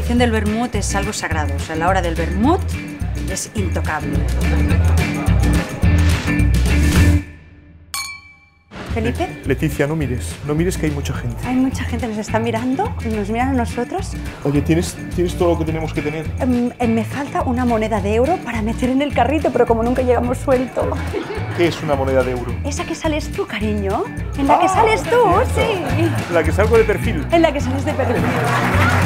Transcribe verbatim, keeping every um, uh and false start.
celebración del vermut es algo sagrado. O sea, la hora del vermut es intocable. ¿Felipe? Leticia, no mires. No mires que hay mucha gente. Hay mucha gente, nos está mirando, nos miran a nosotros. Oye, ¿tienes, ¿tienes todo lo que tenemos que tener? Um, eh, me falta una moneda de euro para meter en el carrito, pero como nunca llegamos suelto. ¿Qué es una moneda de euro? Esa que sales tú, cariño. En la Ah, que sales tú, sí. La que salgo de perfil. En la que sales de perfil.